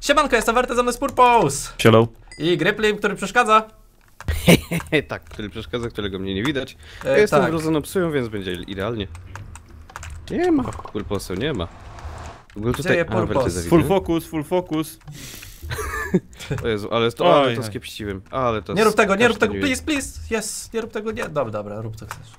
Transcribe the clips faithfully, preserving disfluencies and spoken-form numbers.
Siemanko, jestem Wertezony z Purpose. Sielo. I Gryplim, który przeszkadza. Tak, który przeszkadza, którego mnie nie widać. E, Ja jestem tak. wrodzoną psują, więc będzie idealnie. Nie ma, Purpose'u nie ma. W ogóle tutaj... Gdzie A, Purpose? Werteza widzę. Full focus, full focus. O Jezu, ale to, ale Oj, to oj. skiepściłem. Ale to Nie rób tego, nie rób tego, skasztaniłem. please, please. Yes, nie rób tego, nie. Dobra, dobra, rób co chcesz.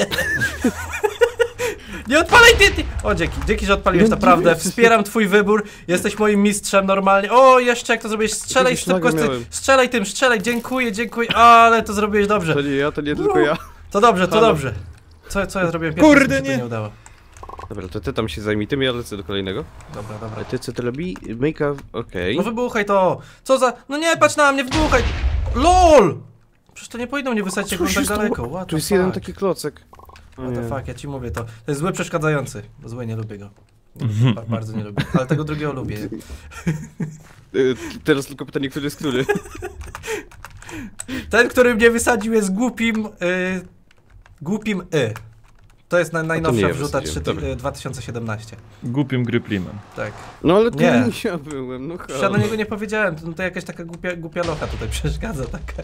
Nie odpalaj ty, ty! O, dzięki, dzięki, że odpaliłeś, No, naprawdę. dzięki. Wspieram twój wybór. Jesteś moim mistrzem normalnie. O, jeszcze jak to zrobiłeś, strzelaj Jakiegoś szybko, laga ty, miałem. strzelaj tym, strzelaj, dziękuję, dziękuję, ale to zrobiłeś To dobrze. nie ja, to nie tylko ja. To dobrze, to Halo. dobrze. Co, co ja zrobiłem pierwszy, Kurde, mi się to nie. nie udało. Dobra, to ty tam się zajmij tym, ja lecę do kolejnego. Dobra, dobra. Ale ty co to robi? Make-up, okej. No wybuchaj to! Co za... No nie, patrz na mnie, wybuchaj! LOL! Przecież to nie powinno mnie wysadzić, jak Co on się tak stało? daleko. What Tu the jest jeden fuck? taki klocek. O What the nie. fuck, ja ci mówię to. To jest zły przeszkadzający. Zły, nie lubię go. Ba bardzo nie lubię. Ale tego drugiego lubię. Y, Teraz tylko pytanie, który jest który. Ten, który mnie wysadził, jest głupim... Y... Głupim y. To jest na, najnowsza ja wrzuta wysadziłem, trzy, dobra. y, dwa tysiące siedemnaście. Głupim Gryplimem. Tak. No ale to Nie. nie ja byłem, no Przecież ja do halo. niego nie powiedziałem, to, to jakaś taka głupia, głupia locha tutaj przeszkadza taka.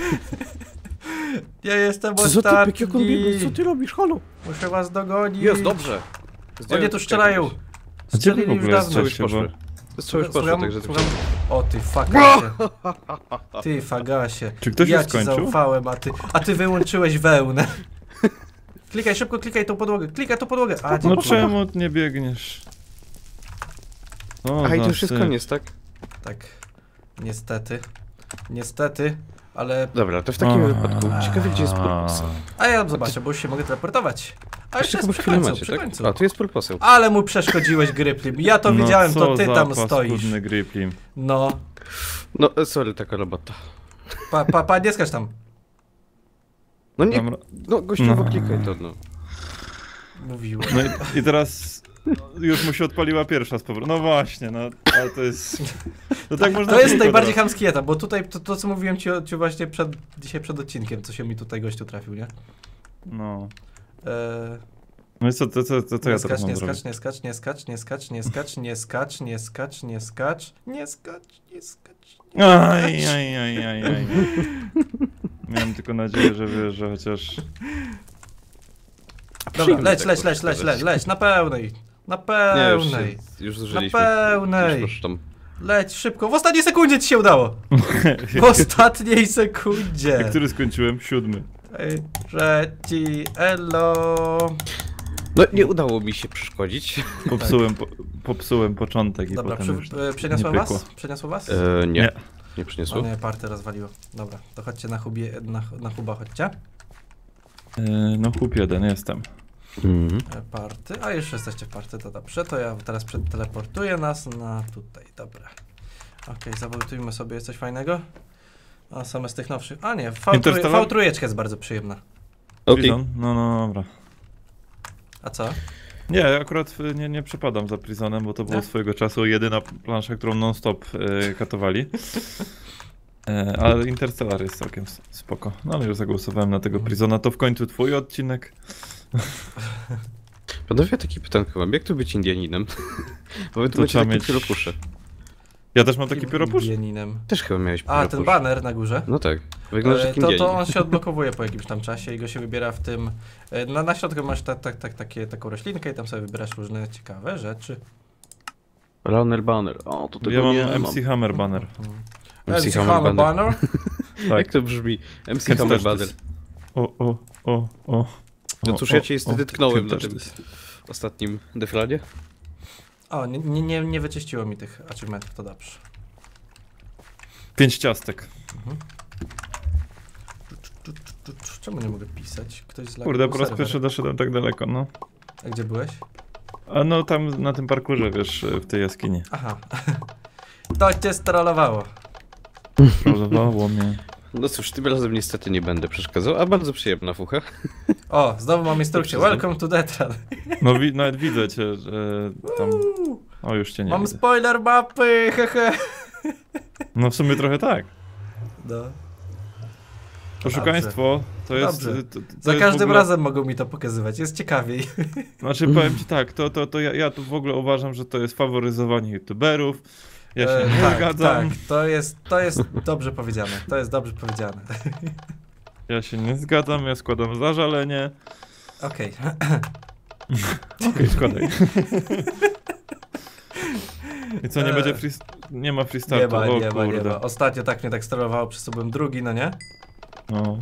Ja jestem Co za typek, jak on biegł? ostatni. Co ty robisz, halo? Muszę was dogonić. Jest, dobrze. O nie, tu strzelają. A gdzie wy Strzelili w już ogóle dawno. Strzały już jesteście, bo... poszły. Strzały już poszły, Słucham, także... słucham. O ty fagasie. Ty fagasie. Czy ktoś ja już ci skończył? zaufałem, a ty, a ty wyłączyłeś wełnę. Klikaj szybko, klikaj tą podłogę, klikaj tą podłogę. A, No dziękuję. czemu nie biegniesz? O, A i to za już jest syf. koniec, tak? Tak. Niestety. Niestety, ale... Dobra, to w takim A. wypadku ciekawe gdzie jest Purpose. A ja zobaczę, bo już się mogę teleportować. A jeszcze jest chyba przy chwilę końcu, macie, przy tak? końcu. A, tu jest Purpose. Ale mu przeszkodziłeś, Gryplim. Ja to No widziałem, to co ty za tam stoisz. paskudny Gryplim. No. No, e, sorry, taka robota. Pa, pa, pa, nie skacz tam. No nie, Dobra. no gościowo No. klikaj to, no. Mówiłem. No i, i teraz... Już mu się odpaliła pierwsza z powrotem. No właśnie, no, ale to jest... To tak można To jest tylko najbardziej teraz. chamski etap, bo tutaj to, to co mówiłem ci, o- ci właśnie przed, dzisiaj przed odcinkiem, co się mi tutaj gościu trafił, nie? No. Eee, No i co, to, to, to, to nie ja skacz, teraz nie mam zrobić? skacz, nie skacz, nie skacz, nie skacz, nie skacz, nie skacz, nie skacz, nie skacz, nie skacz, nie skacz. Aj, aj, aj, aj, aj. Miałem tylko nadzieję, że wiesz, że chociaż... Dobra, Przyjmę leć, tak, leć, leć, leć, leć, leć, na pełnej, na Nie, już, pełnej, się- już na zużyliśmy. pełnej, Już tam. leć szybko, w ostatniej sekundzie ci się udało, w ostatniej sekundzie. Który skończyłem? Siódmy. Ej, Trzeci, elo. No, nie udało mi się przeszkodzić. Popsułem, po, popsułem początek i Dobra, potem przy, już e, przeniosło nie was? pykło. Przeniosło was? E, nie, Nie. nie O przyniosło. nie, party rozwaliło. Dobra, to chodźcie na hubie, na, na huba chodźcie. Yy, no chłop jeden jestem. Mhm. E, Party, a już jesteście w party, to dobrze, to ja teraz przeteleportuję nas na tutaj, dobra. Okej, zawoltujmy sobie coś fajnego. A same z tych nowszych, a nie, Interstellar? V trzy jest bardzo przyjemna. Okej. Prison? No, no, dobra. A co? Nie, ja akurat y, nie, nie przepadam za Prisonem, bo to było Nie? swojego czasu jedyna plansza, którą non-stop y, katowali. E, ale Interstellar jest całkiem s- spoko. No ale już zagłosowałem na tego Prisona. To w końcu twój odcinek. Panowie, takie pytanko mam. Jak tu być Indianinem? Bo wy tu To macie trzeba takie mieć- pióropusze. Ja też mam taki pióropusz? Indianinem. Też chyba miałeś A, pióropusz. ten baner na górze. No tak. Wyglądasz E, jak to, to Indianin. on się odblokowuje po jakimś tam czasie i go się wybiera w tym... e, Na, na środku masz ta, ta, ta, takie, taką roślinkę i tam sobie wybierasz różne ciekawe rzeczy. Runner banner. O, to tego Ja mam nie M mam. C Hammer banner. M C M C Hammer Hammer banner. banner? Tak. Jak to brzmi? M C Can't Hammer touch banner. this. O, o, o, o. No O, cóż, o, ja cię niestety o, tknąłem can't na touch tym this. ostatnim defladzie. O, nie, nie, nie, nie wyczyściło mi tych achievementów, to dobrze. Pięć ciastek. Czemu nie mogę pisać? Ktoś z Kurde, po raz pierwszy doszedłem tak daleko, no. A gdzie byłeś? A no tam na tym parkurze, wiesz, w tej jaskini. Aha. To cię strollowało. Trollowało mnie. No cóż, tym razem niestety nie będę przeszkadzał, a bardzo przyjemna fucha. O, znowu mam instrukcję. Dobrze, Welcome to Detran. No wi nawet widzę cię, że tam... O, już cię nie Mam widzę. spoiler mapy, hehe. No w sumie trochę tak. No. Oszukaństwo to jest... Dobrze. To, to Za jest każdym w ogóle... razem mogą mi to pokazywać, jest ciekawiej. Znaczy powiem ci tak, to, to, to ja, ja tu w ogóle uważam, że to jest faworyzowanie youtuberów. Ja się E, nie tak, zgadzam. Tak, to jest, to jest dobrze powiedziane. To jest dobrze powiedziane. Ja się nie zgadzam, ja składam zażalenie. Okej. Okej, okay, składaj. I co, nie Eee. będzie free... Nie ma free startu, Nie ma, o nie ma, nie kurde. ma. Ostatnio tak mnie tak sterowało, przez co byłem drugi, no nie? No.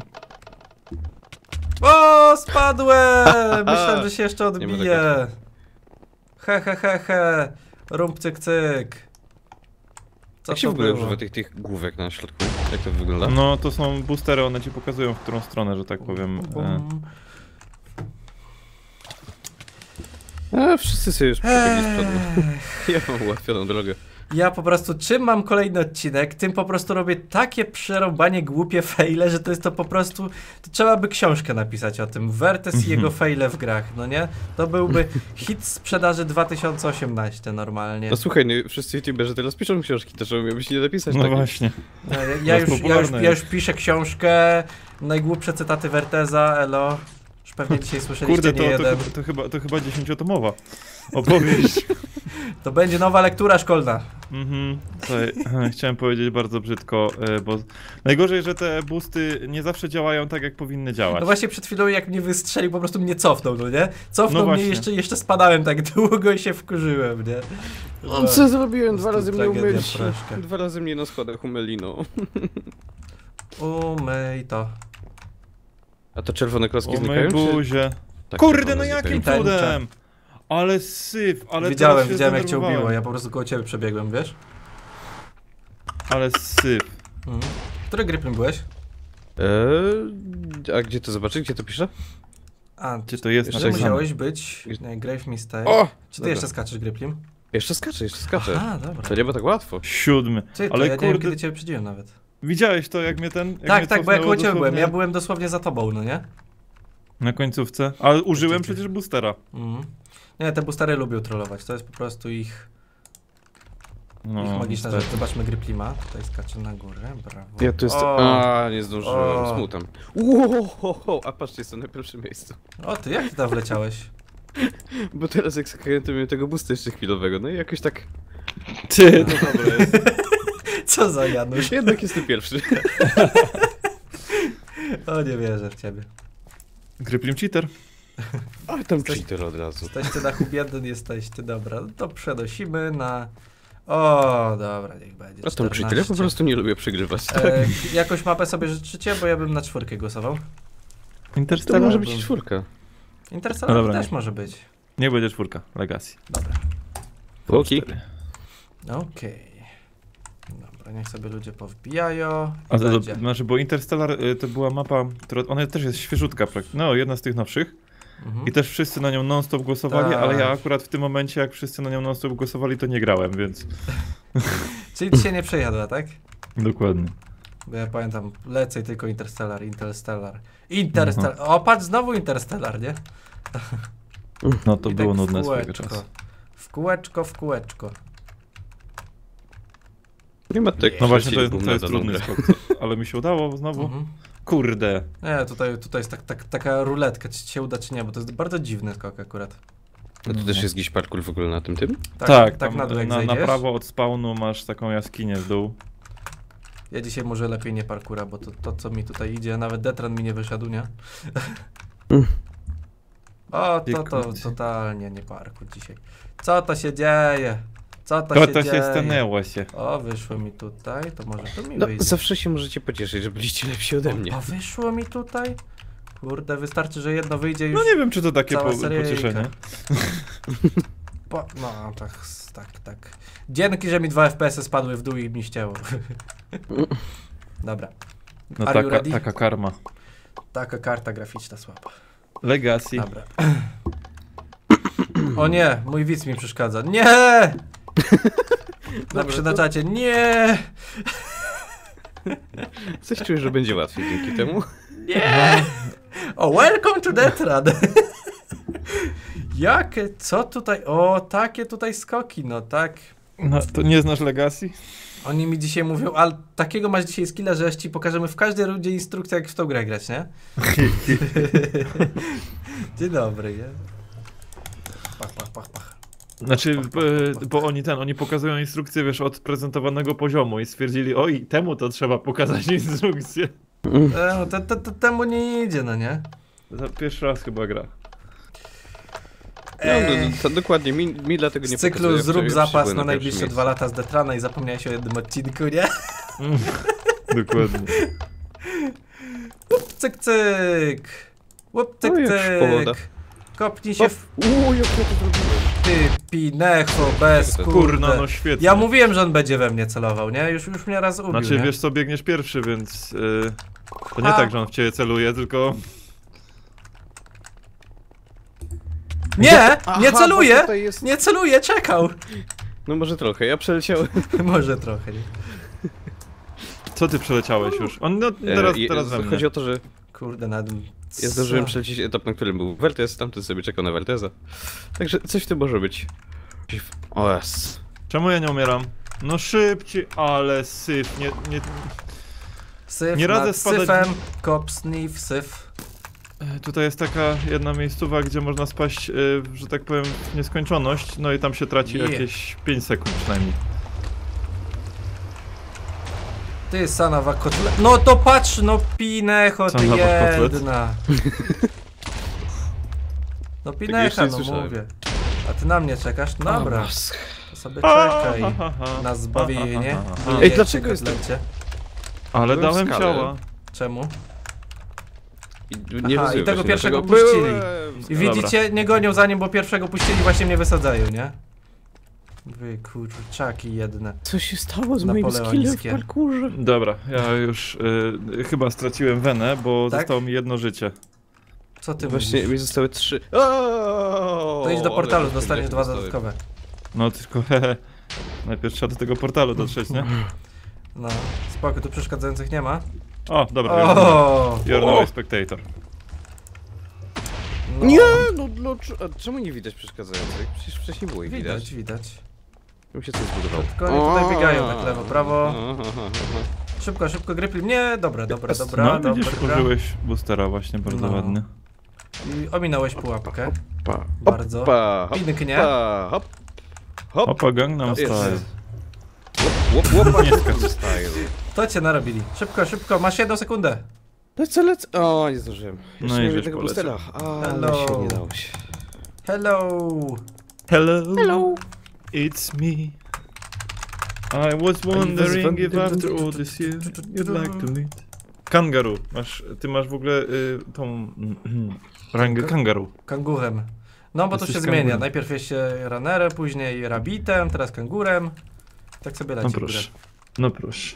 O, spadłem! Myślałem, że się jeszcze Nie ma odbije. He, he, he, he. Rump, cyk, cyk. Co Jak się to w ogóle było? używa tych, tych główek na środku? Jak to wygląda? No to są boostery, one ci pokazują w którą stronę, że tak powiem. E, Bum. A, wszyscy sobie już przebiegli z przodu. Ech. Ja mam ułatwioną drogę. Ja po prostu, czym mam kolejny odcinek, tym po prostu robię takie przerąbanie głupie fejle, że to jest to po prostu, to trzeba by książkę napisać o tym. Wertes i jego fejle w grach, no nie? To byłby hit sprzedaży dwa tysiące osiemnaście normalnie. No słuchaj, no, wszyscy youtuberzy teraz piszą książki, to czemu miałbyś nie napisać No takiej? właśnie. Ja, ja, ja, już, ja, już, ja już piszę książkę, najgłupsze cytaty Werteza, elo. Już pewnie dzisiaj słyszeliście Kurde, to, nie to, jeden. to, to, chyba, to chyba dziesięciotomowa opowieść. To będzie nowa lektura szkolna. Mhm. Słuchaj, chciałem powiedzieć bardzo brzydko, e, bo najgorzej, że te boosty nie zawsze działają tak, jak powinny działać. No właśnie przed chwilą jak mnie wystrzelił, po prostu mnie cofnął, no nie? Cofnął No mnie właśnie. i jeszcze, jeszcze spadałem tak długo i się wkurzyłem, nie? No co zrobiłem? Dwa Po razy prostu mnie tragedia umylić. freszka. Dwa razy mnie na schodach umyli, no. Umyj to. A to czerwone klocki O znikają, mojej czy... buzie. Tak, Kurde, czerwone no znikają. jakim Tęcza. cudem? Ale syf, ale widziałem, teraz się widziałem jak cię zdenerwowałem. ubiło, ja po prostu koło ciebie przebiegłem, wiesz? Ale syf. Mhm. Który Griplin byłeś? Eee, a gdzie to zobaczyć? Gdzie to pisze? A, Gdzie to jest że napisane? musiałeś być, nie, Grave Mistake. O! Czy ty Dobra. jeszcze skaczesz Griplin? Jeszcze skaczę, jeszcze skaczę. Aha, dobra. To nie było tak łatwo. Siódmy. Ty, to Ale ja nie wiem, kurde, kiedy cię przydziłem nawet. widziałeś to, jak mnie ten... Jak Tak, mnie tak, bo ja cofnęło koło ciebie byłem, dosłownie ja byłem dosłownie za tobą, no nie? Na końcówce. Ale użyłem Ty, ty, ty. przecież boostera. Mhm. Nie, te boostery lubią trollować, to jest po prostu ich, No, ich magiczna niestety. rzecz. Zobaczmy Griplima, tutaj skacze na górę, brawo. Ja tu jestem... O, A, nie zdążyłem, O. smutam. Wow, a patrzcie, jestem na pierwszym miejscu. o, ty jak ty tam wleciałeś? Bo teraz jak skakałem, to miałem tego boosta jeszcze chwilowego, no i jakoś tak... Ty, No dobra jest. Co za Janusz? Jednak jestem pierwszy. O, nie wierzę w ciebie. Griplim cheater. Ale tam Jesteś- cheater od razu. Jesteście na hub jeden, jesteście, dobra, no to przenosimy na... O, dobra, niech będzie A tam cheater, ja po czternaście. prostu nie lubię przegrywać. Tak? E, jakąś mapę sobie życzycie, bo ja bym na czwórkę głosował. To Interstellar. może być czwórka. Interstellar No dobra, też nie. może być. Niech będzie czwórka. Legacy. Dobra, Okej. Cztery. okej. Dobra, niech sobie ludzie powbijają. A to, Będzie. to znaczy, bo Interstellar y, to była mapa, która, ona też jest świeżutka, prak- no jedna z tych nowszych. Mhm. I też wszyscy na nią non-stop głosowali, Tak. ale ja akurat w tym momencie, jak wszyscy na nią non-stop głosowali, to nie grałem, więc Czyli ci się nie przejadła, tak? dokładnie. Bo ja pamiętam, lecę i tylko Interstellar, Interstellar. Interstellar. O, patrz, znowu Interstellar, nie? No to I było tak w nudne swojego kółeczko. czasu. W kółeczko, w kółeczko. Nie ma tak. No właśnie, to jest, gówna to jest za trudny grę. skok, co- ale mi się udało znowu. Mhm. Kurde. Nie, tutaj, tutaj jest tak, tak, taka ruletka, czy ci się uda, czy nie, bo to jest bardzo dziwny skok akurat. A tu też jest jakiś parkour w ogóle na tym tym? Tak, Tak, tak tam na dół jak na, na zejdziesz. prawo od spawnu masz taką jaskinię w dół. Ja dzisiaj może lepiej nie parkura, bo to, to co mi tutaj idzie, nawet Detran mi nie wyszedł, nie? Mm. O, to, to Kurde. totalnie nie parkur dzisiaj. Co to się dzieje? Co to, To, się to dzieje? się stanęło się. O, wyszło mi tutaj, to może to mi No, wyjdzie. zawsze się możecie pocieszyć, że byliście lepsi ode mnie. O, wyszło mi tutaj? Kurde, wystarczy, że jedno wyjdzie już. No nie wiem, czy to takie cała po, seryjka. pocieszenie. Po, no, tak, tak, tak. Dzięki, że mi dwa F P S-y spadły w dół i mi ścięło. Dobra. No Are you taka, ready? taka karma. Taka karta graficzna słaba. Legacy. Dobra. O nie, mój widz mi przeszkadza. Nie! Napiszę na czacie, nie! Coś czuję, że będzie łatwiej dzięki temu. Nie! O, welcome to Detran! Jakie, co tutaj? O, takie tutaj skoki, no tak. No, to nie znasz Legacy? Oni mi dzisiaj mówią, ale takiego masz dzisiaj skilla, że ci pokażemy w każdej rundzie instrukcję, jak w tą grę grać, nie? Dzień dobry, nie? Pach, pach, pach, pach. Znaczy, e, bo oni ten, oni pokazują instrukcję, wiesz, od prezentowanego poziomu i stwierdzili, oj, temu to trzeba pokazać instrukcję. E, no, te, te, te, temu nie idzie, no nie? Za pierwszy raz chyba gra. No, no, to dokładnie, mi, mi dlatego nie Z cyklu pokazują, zrób że zapas były na najbliższe pierwszym dwa lata z Detrana i zapomniałeś o jednym odcinku, nie? Dokładnie. Łup, cyk, cyk. Łup, cyk, O, jak szkoda. cyk. Kopnij się w... Uuu, jak ja to zrobiłem. Ty, pinecho, bez kurde. Kurna, no świetnie. Ja mówiłem, że on będzie we mnie celował, nie? Już, już mnie raz ubił, Znaczy, nie? wiesz co, biegniesz pierwszy, więc yy, to nie A. tak, że on w ciebie celuje, tylko... Nie! Aha, Nie bo celuje! tutaj jest- Nie celuje, czekał! No może trochę, ja przeleciałem. Może trochę, nie? Co ty przeleciałeś już? On, no, teraz, E, teraz we mnie. Chodzi o to, że Kurde, nad... ja zdążyłem Co? przelecieć etap, na którym był Wertes, tamten sobie czekał na Werteza. Także coś w tym może być. O jes. Czemu ja nie umieram? No szybciej, ale syf, nie, nie... Syf Nie radzę nad spadać- syfem, kop, sniff, syf. E, Tutaj jest taka jedna miejscowa, gdzie można spaść, e, że tak powiem, w nieskończoność, no i tam się traci Yeah. jakieś pięć sekund przynajmniej. Ty, Sanawa kotlet. No to patrz, no pinecho, ty Sanawa kotlet? jedna. No jeszcze pinecha, nie no słyszałem. mówię. A ty na mnie czekasz? No dobra, O, mas- to sobie czekaj. Ha, ha, ha. Na zbawienie. Ha, ha, ha, ha. Ej, dlaczego jest tak- kotlecie. Ale Byłem w dałem skale. ciała. Czemu? I, Aha, rozumiem i tego właśnie, pierwszego dlaczego puścili. byłem w I skale. widzicie, nie gonią za nim, bo pierwszego puścili, właśnie mnie wysadzają, nie? Wy kurczaki jedne. Co się stało z moim skillem w Napoleońskie. parkurze? Dobra, ja już y, chyba straciłem wenę, bo Tak? zostało mi jedno życie. Co ty Właśnie mówisz? mi zostały trzy. O, To idź do portalu, ale dostaniesz dwa dostałem. dodatkowe. No tylko hehe. Najpierw trzeba do tego portalu dotrzeć, nie? No, spoko, tu przeszkadzających nie ma. O, dobra, O! you're no spectator. No, Nie, no, no cz- a czemu nie widać przeszkadzających? Przecież wcześniej było ich widać. widać, widać. Mi się coś zbudowało. Tylko oni tutaj biegają tak lewo, prawo. Aha, aha, aha. Szybko, szybko, Grypli. Nie, dobra, dobra, dobra, No dobra. widzisz, użyłeś boostera właśnie, bardzo No. ładnie. I ominąłeś pułapkę. Pa, Bardzo. Hoppa, hop, Pięknie. pa, hop, hop. Opa, Gangnam Jest. Style. Łop, łop, łop, Nie skacz. style. To cię narobili. Szybko, szybko, masz jedną sekundę. Lecę, lecę. O, nie zdążyłem. No Jeszcze i nie żeś tego poleciał. boostera. Ale Hello. się nie dało się. Hello! Hello, Hello. it's me. I was wondering if after all this year you'd like to meet. Kangaroo, masz, ty masz w ogóle y, tą rangę kangaroo. Kangurem. No bo to Jesteś się zmienia. kangurem. Najpierw jest się runnerem, później rabbitem, teraz kangurem. Tak sobie leci No w grę. proszę, no proszę.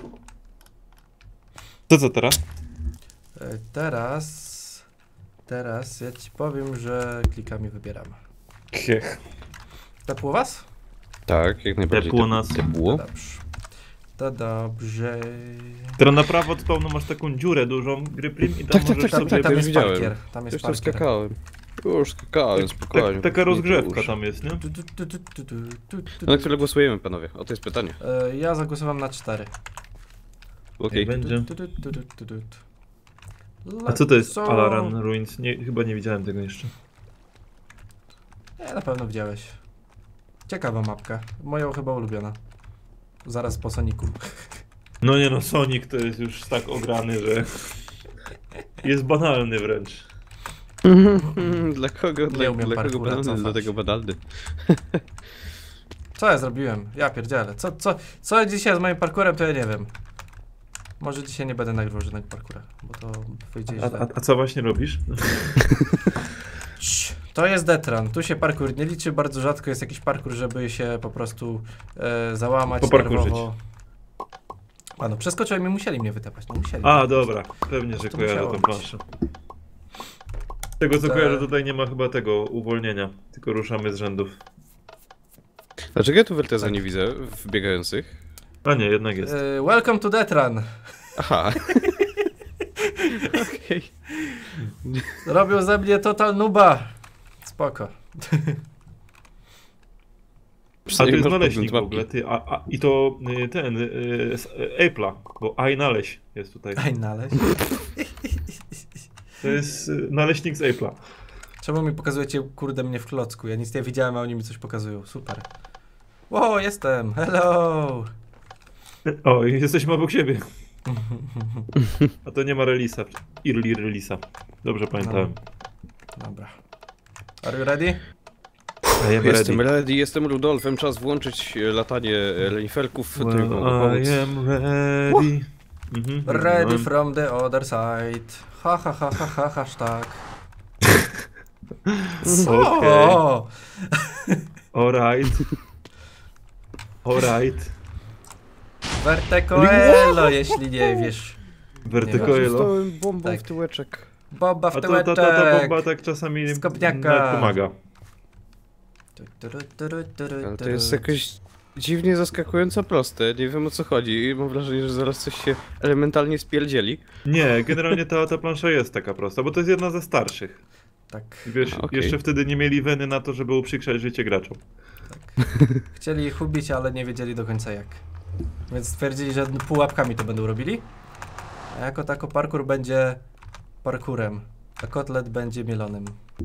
To co teraz? E, Teraz... Teraz ja ci powiem, że klikami wybieram. Kiech. Tepło was? Tak, jak najbardziej. Tepło Tep- nas. Tepło. Dobrze. To dobrze. Teraz na prawo od spawnu masz taką dziurę dużą, Gryplim, i tam Tak, tak, możesz tak, Tam, sobie... tam, tam już jest widziałem. parkier. Tam jest Już tam parkier. skakałem. Już skakałem, spokojnie. Tak, taka Nie rozgrzewka dłużej. tam jest, nie? Tu, tu, tu, tu, tu, tu, tu, tu. No na które głosujemy, panowie? O, to jest pytanie. E, Ja zagłosowałem na cztery. Okej. Będzie. Tu, tu, tu, tu, tu, tu. A co to jest Lecą. Alaran Ruins? Nie, chyba nie widziałem tego jeszcze. Nie, na pewno widziałeś. Ciekawa mapka. Moją chyba ulubiona. Zaraz po Soniku. No nie no, Sonic to jest już tak ograny, że... Jest banalny wręcz. Dla kogo, dla, umiem dla kogo parkoura banalny, cofać. dlatego banalny. Co ja zrobiłem? Ja pierdzielę. Co, co, co dzisiaj z moim parkurem, to ja nie wiem. Może dzisiaj nie będę nagrywał żadnego parkura, bo to wyjdzie A, źle. a, a co właśnie robisz? Cii, To jest Detran. Tu się parkour nie liczy. Bardzo rzadko jest jakiś parkour, żeby się po prostu e, załamać Poparkurzyć. nerwowo. A no, przeskoczyłem i musieli mnie wytapać. No musieli. A, dobra, pewnie, że To kojarzę musiało tą być. planszę. Z tego co Te- kojarzę, tutaj nie ma chyba tego uwolnienia, tylko ruszamy z rzędów. Dlaczego ja tu Werteza Tak. nie widzę w biegających? A nie, jednak jest. E, welcome to Detran. Aha. Okej. Robią ze mnie total nuba. Spoko. A to Przynajmniej jest masz naleśnik w podgląd ogóle, mapki. ty, a, a, i to y, ten, y, s- y, Apple'a, bo aj naleś jest tutaj. Aj, naleźć. To jest y, naleśnik z Apple'a. Czemu mi pokazujecie, kurde, mnie w klocku? Ja nic nie widziałem, a oni mi coś pokazują. Super. Wow, jestem! Hello! O, i jesteśmy obok siebie. A to nie ma relisa. Early relisa. Dobrze pamiętałem. Dobra. Are you ready? I am Jestem ready. ready, jestem Rudolfem, czas włączyć e, latanie e, lenifelków. Well, tylko mogę pomóc. I am ready. Mhm, Ready mhm. from the other side. Ha ha ha ha ha hashtag. Co? Okej. Alright. Alright. Vertecoello, jeśli nie wiesz. Vertecoello. Dostałem bombą Tak. w tyłeczek. Boba A w to ta, ta, ta tyłeczek. bomba tak czasami Z kopniaka. nawet pomaga. Ale to jest jakoś dziwnie zaskakująco proste, nie wiem o co chodzi i mam wrażenie, że zaraz coś się elementalnie spierdzieli. Nie, generalnie ta, ta plansza jest taka prosta, bo to jest jedna ze starszych. Tak, Wiesz, A, okej. jeszcze wtedy nie mieli weny na to, żeby uprzykrzać życie graczom. tak. Chcieli ich ubić, ale nie wiedzieli do końca jak. Więc stwierdzili, że pułapkami to będą robili. A jako tako parkour będzie parkurem, a kotlet będzie mielonym.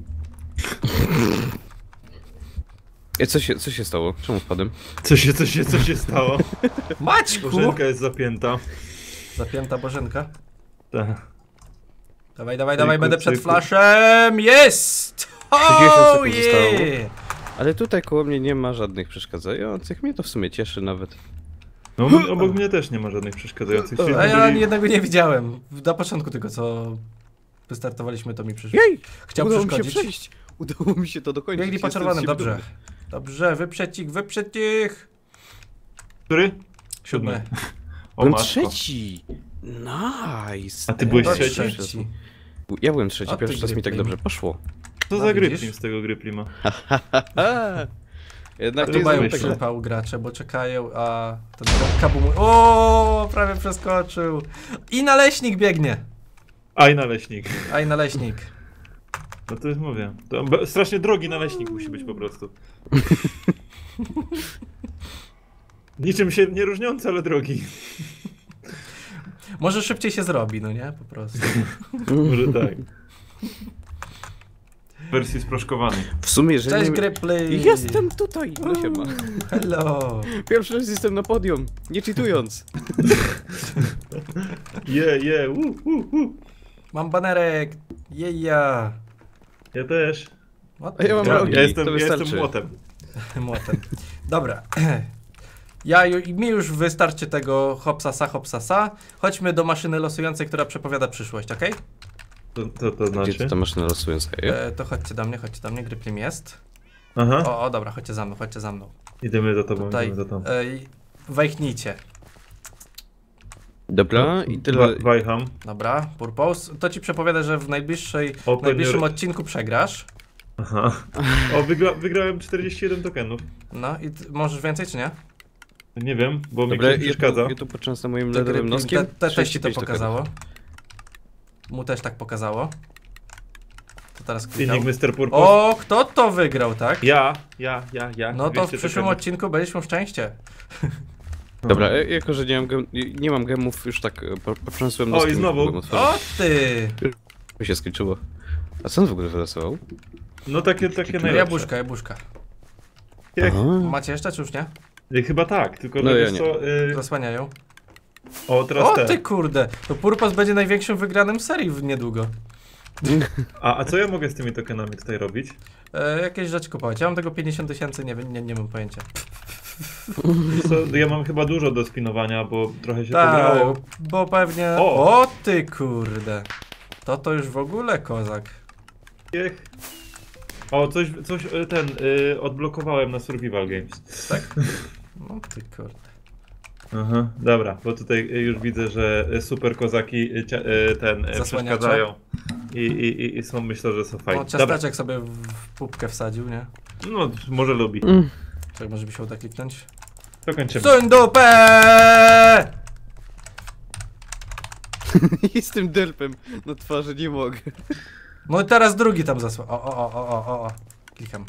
E, co się, co się stało? Czemu wpadłem? Co się, co się, co się stało? Maćku! Bożenka jest zapięta. Zapięta Bożenka. Tak. Dawaj, dawaj, dawaj, Cyku, będę przed cyku. flaszem! Jest! sześćdziesiąt Oh sekund zostało. yeah! Ale tutaj koło mnie nie ma żadnych przeszkadzających, mnie to w sumie cieszy nawet. No obok mnie też nie ma żadnych przeszkadzających. Czyli A ja ani byli... jednego nie widziałem. Na początku tylko co wystartowaliśmy, to mi przyszło. Jej! Chciał Udało mi się przeszkodzić. przejść! Udało mi się to dokończyć. Biegli po jestem czerwonym, z siebie dobrze. dumny. Dobrze, wyprzedź ich, wyprzedź ich! Który? Siódmy. O Byłem matko. trzeci! Nice! A ty byłeś To trzeci? trzeci. Ja byłem trzeci, O, ty pierwszy raz mi tak Gryplim. dobrze poszło. Co No, za widzisz? gryplim z tego gryplima? A, jednak Ale nie Tu mają zamykam. zamykam. przypał gracze, bo czekają, a ten kabum... O, prawie przeskoczył. I naleśnik biegnie. Aj, naleśnik. A i naleśnik. No to już mówię. To be- strasznie drogi naleśnik musi być po prostu. Niczym się nie różniący, ale drogi. Może szybciej się zrobi, no nie? Po prostu. Może tak. W wersji sproszkowanej. W sumie, że Cześć nie... Grypli! Jestem tutaj! No siema. Hello! Pierwszy raz jestem na podium, nie cheatując. Je, je, u, u, u. Mam banerek! Jeja! Ja też. What A ja mam the- rogi. Ja jestem, to ja wystarczy. jestem młotem. Młotem. Dobra. Ja, ju- mi już wystarczy tego hopsasa, hopsasa. Chodźmy do maszyny losującej, która przepowiada przyszłość, okej? To, to, to Gdzie znaczy? ty ta maszyna losująca jest? E, to chodźcie do mnie, chodźcie do mnie, Gryplim jest. Aha. O, o, dobra, chodźcie za mną, chodźcie za mną. Idziemy za tobą, Tutaj, idziemy za tobą. e, wejchnijcie. Dobra, i tyle. Wa- Wajcham. Dobra, purpose. To ci przepowiada, że w najbliższej, w Open najbliższym your... odcinku przegrasz. Aha. O, wygra wygrałem czterdzieści jeden tokenów. No i t- możesz więcej, czy nie? Nie wiem, bo mi Dobra, ktoś ja przeszkadza. tu, ja tu począłem moim To ledowym Gryplim, noskiem. te, te też ci to trzydzieści pięć pokazało. tokenów. Mu też tak pokazało. To teraz klikał. Silnik mister Purpose. O, kto to wygrał, tak? Ja, ja, ja, ja. No to w dwieście przyszłym tokenów. odcinku będziesz miał szczęście. Dobra, e, jako że nie mam, gem, nie- nie mam gemów, już tak e, po- potrząsłem O, i noskiem. znowu. mogłem otworzyć. O ty! Mi się skończyło. A co on w ogóle wylosował? No takie, takie najlepsze. Jabłuszka, jabłuszka. Jak, Aha. Macie jeszcze, czy już nie? y, chyba tak, tylko No że ja wiesz nie. co... Y, Zasłaniają. o, teraz O te. ty kurde! To Purpose będzie największym wygranym serii w niedługo. A, a co ja mogę z tymi tokenami tutaj robić? E, jakieś rzeczy kupować. Ja mam tego pięćdziesiąt tysięcy, nie, wiem, nie, nie mam pojęcia. Wiesz co, ja mam chyba dużo do spinowania, bo trochę się Tak, pograło. bo pewnie... O! O ty kurde! To to już w ogóle kozak. Niech. O, coś, coś y, ten, y, odblokowałem na Survival Games. Tak? No ty kurde. Aha, dobra, bo tutaj y, już widzę, że y, super kozaki y, cia- y, ten y, Zasłaniacze. przeszkadzają. I, i, i, I są, myślę, że są fajne. O, Dobra, ciasteczek sobie w, w pupkę wsadził, nie? no może lubi. Mm. Czekaj, może by się uda kliknąć. To kończymy. Suń dupę! Jestem delpem na twarzy, nie mogę. No i teraz drugi tam zasła. O, o, o, o, o, o. Klikam.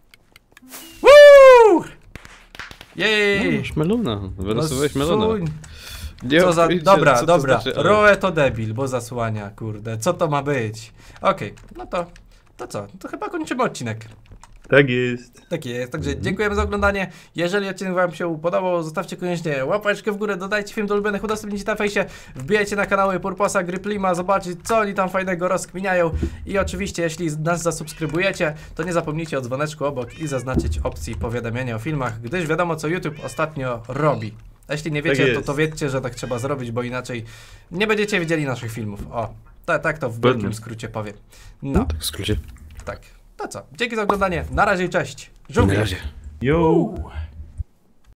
Woo! No, Jej! masz melona, wylosowałeś No, melona. suń. Nie Co za... wiem, Dobra, co to dobra. znaczy, ale- Roe to debil, bo zasłania, kurde. Co to ma być? Okej, no to to co? To chyba kończymy odcinek. Tak jest. Tak jest, także dziękujemy za oglądanie. Jeżeli odcinek wam się podobał, zostawcie koniecznie łapeczkę w górę, dodajcie film do ulubionych, udostępnijcie na fejsie, wbijajcie na kanały Purposa, Gryplima, zobaczyć co oni tam fajnego rozkminiają i oczywiście jeśli nas zasubskrybujecie, to nie zapomnijcie o dzwoneczku obok i zaznaczyć opcji powiadamiania o filmach, gdyż wiadomo co YouTube ostatnio robi. A jeśli nie wiecie, Tak to to wiedzcie, że tak trzeba zrobić, bo inaczej nie będziecie widzieli naszych filmów. O, tak, tak to w Pewnie. wielkim skrócie powiem. No, Tak w skrócie. tak. To co? Dzięki za oglądanie. Na razie i cześć. Żółwie. Na razie. Yo!